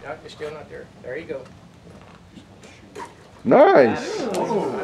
No, you're still not there. There you go. Nice. Oh.